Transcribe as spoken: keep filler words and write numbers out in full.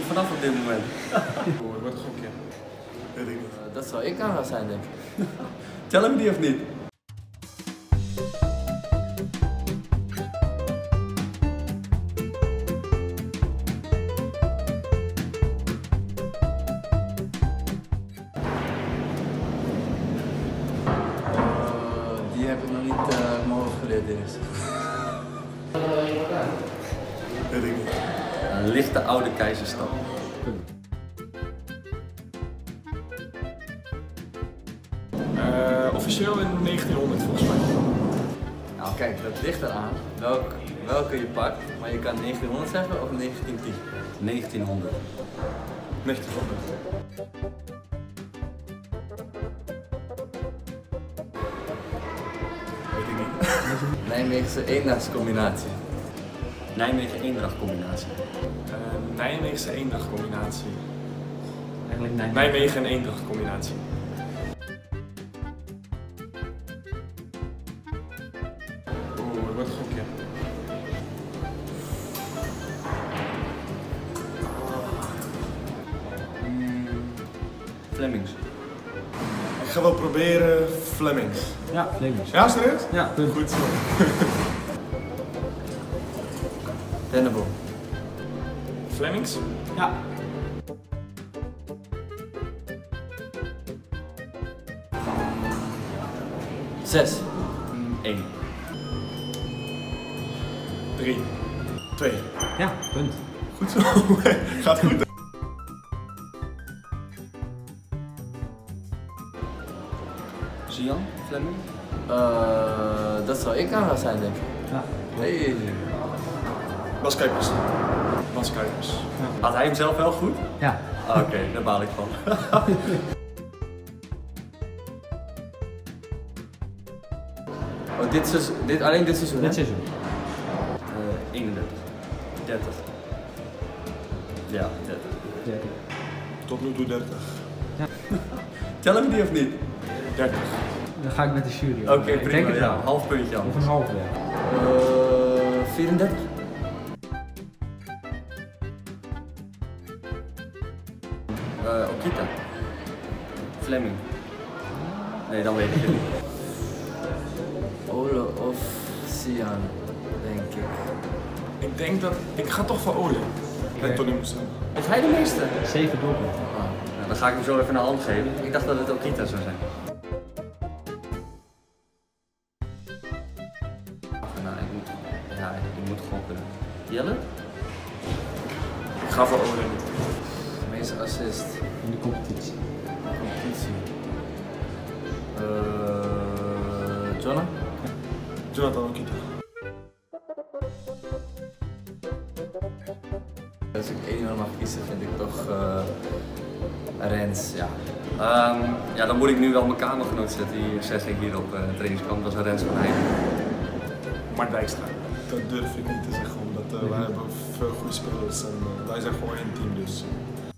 vanaf op dit moment? Oeh, wat een gokje. Weet ik niet. Uh, dat zou ik aan gaan zijn, denk ik. Tellen we die of niet? Die heb ik nog niet uh, mijn hoofd geleerd, Dennis. Weet ik niet. Een lichte oude keizerstad. Uh, officieel in negentienhonderd volgens mij. Nou kijk, dat ligt eraan welk, welke je pakt. Maar je kan negentienhonderd zeggen of negentientien. negentienhonderd. negentienhonderd. Weet ik niet. Nijmeegse eendagscombinatie. Nijmegen Eendracht combinatie. Uh, Nijmeegse eendracht combinatie. Eigenlijk Nijmegen. Nijmegen en eendracht combinatie. Oeh, wat een gokje. Mm, Flemings. Ik ga wel proberen Flemings. Ja, Flemings. Ja, serieus? Ja, punt. Goed zo. Dennenboom. Flemings? Ja. Zes. één. Drie. Twee. Ja, punt. Goed zo. Gaat goed. Sian Fleming? Uh, dat zou ik aan gaan zijn, denk ik. Ja. Hey. Bas Kuipers. Bas Kuipers. Had hij hem zelf wel goed? Ja. Ah, Oké, okay, daar baal ik van. Oh, dit seizoen, dit, alleen dit seizoen, Dit hè? seizoen. Uh, eenendertig. dertig. Ja, dertig. dertig. Tot nu toe dertig. Tellen we die of niet? dertig. Dan ga ik met de jury. Oké, okay, Ik prima. denk het Ja, wel. half puntje Of anders. een half, ja. Uh, vierendertig. Uh, Okita. Fleming. Nee, dan weet ik het niet. Ole of Sian, denk ik. Ik denk dat... Ik ga toch voor Ole. Met Tony Moesten. Is hij de meeste? Zeven doelpunten. Ah, nou, dan ga ik hem zo even een hand geven. Ik dacht dat het Okita zou zijn. Nou, ik moet, ja, ik moet gokken. Jelle? Ik ga voor Ole. Meeste assist. In de competitie. Competitie. Uh, Jonna? Jonathan Okita. Als ik één iemand mag kiezen, vind ik toch uh, Rens, ja. Um, ja, dan moet ik nu wel mijn kamergenoot zetten. Die zes ging hier op uh, het trainingskamp. Dat is een Rens van Heijden. Mark Dijkstra. Dat durf ik niet te zeggen, omdat uh, wij hebben veel goede spelers en uh, wij zijn gewoon één team dus.